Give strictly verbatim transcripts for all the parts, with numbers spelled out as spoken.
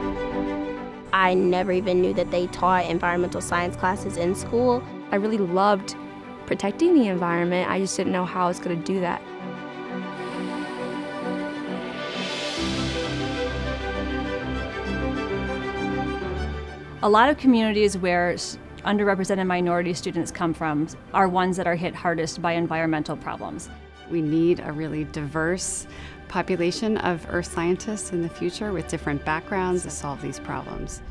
I never even knew that they taught environmental science classes in school. I really loved protecting the environment. I just didn't know how I was going to do that. A lot of communities where underrepresented minority students come from are ones that are hit hardest by environmental problems. We need a really diverse population of earth scientists in the future with different backgrounds to solve these problems.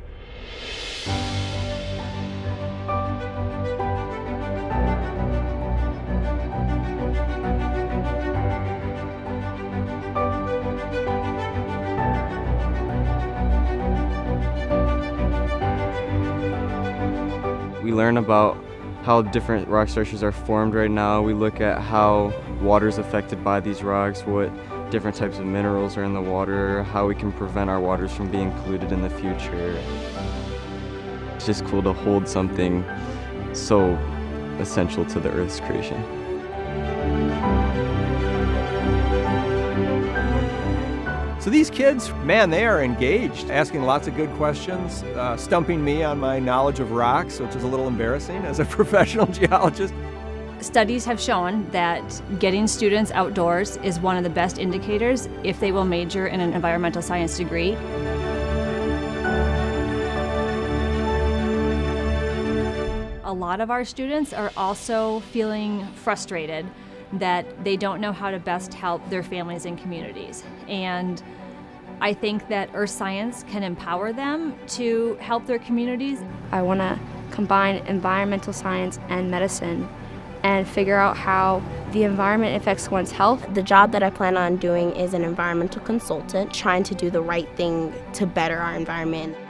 We learn about how different rock structures are formed right now. We look at how water is affected by these rocks, what different types of minerals are in the water, how we can prevent our waters from being polluted in the future. It's just cool to hold something so essential to the Earth's creation. So these kids, man, they are engaged, asking lots of good questions, uh, stumping me on my knowledge of rocks, which is a little embarrassing as a professional geologist. Studies have shown that getting students outdoors is one of the best indicators if they will major in an environmental science degree. A lot of our students are also feeling frustrated that they don't know how to best help their families and communities. And I think that earth science can empower them to help their communities. I want to combine environmental science and medicine and figure out how the environment affects one's health. The job that I plan on doing is an environmental consultant, trying to do the right thing to better our environment.